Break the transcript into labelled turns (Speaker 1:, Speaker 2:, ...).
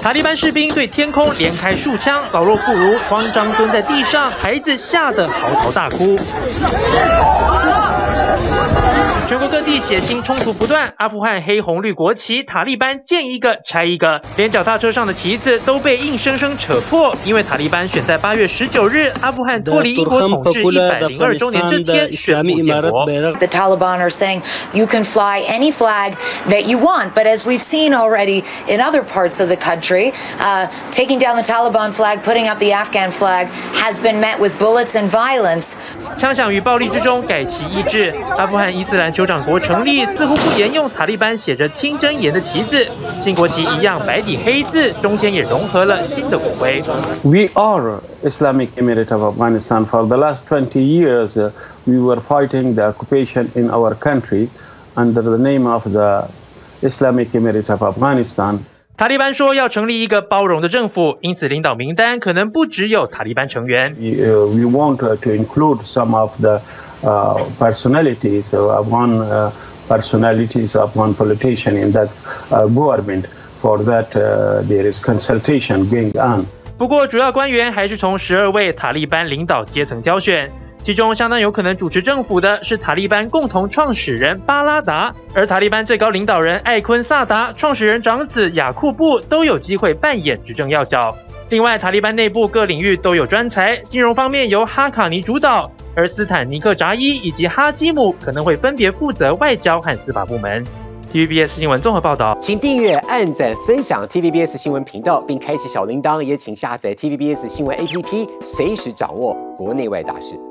Speaker 1: 塔利班士兵对天空连开数枪，老弱妇孺慌张蹲在地上，孩子吓得嚎啕大哭。全国各地血腥冲突不断，阿富汗黑红绿国旗，塔利班见一个拆一个，连脚踏车上的旗子都被硬生生扯破。因为塔利班选在8月19日，阿富汗脱离英国统治102周年这天宣布建国。
Speaker 2: The Taliban are saying you can fly any flag that you want, but as we've seen already in other parts of the country, taking down the Taliban flag, putting up the Afghan flag has been met with bullets and violence.
Speaker 1: 枪响与暴力之中改旗易帜，阿富汗伊斯兰酋长国成立，似乎不沿用塔利班写着清真言的旗子，新国旗一样白底黑字，中间也融合了新的国徽。
Speaker 3: We are Islamic Emirate of Afghanistan. For the last 20 years, we were fighting the occupation in our country under the name of the Islamic Emirate of Afghanistan.
Speaker 1: 塔利班说要成立一个包容的政府，因此领导名单可能不只有塔利班成员。
Speaker 3: We want to include some of the personalities of one personalities of one politician in that government. For that, there is consultation going on.
Speaker 1: 不过，主要官员还是从12位塔利班领导阶层挑选。其中相当有可能主持政府的是塔利班共同创始人巴拉达，而塔利班最高领导人艾昆萨达、创始人长子雅库布都有机会扮演执政要角。另外，塔利班内部各领域都有专才，金融方面由哈卡尼主导，而斯坦尼克扎伊以及哈基姆可能会分别负责外交和司法部门。TVBS 新闻综合报道，
Speaker 4: 请订阅、按赞、分享 TVBS 新闻频道，并开启小铃铛，也请下载 TVBS 新闻 APP， 随时掌握国内外大事。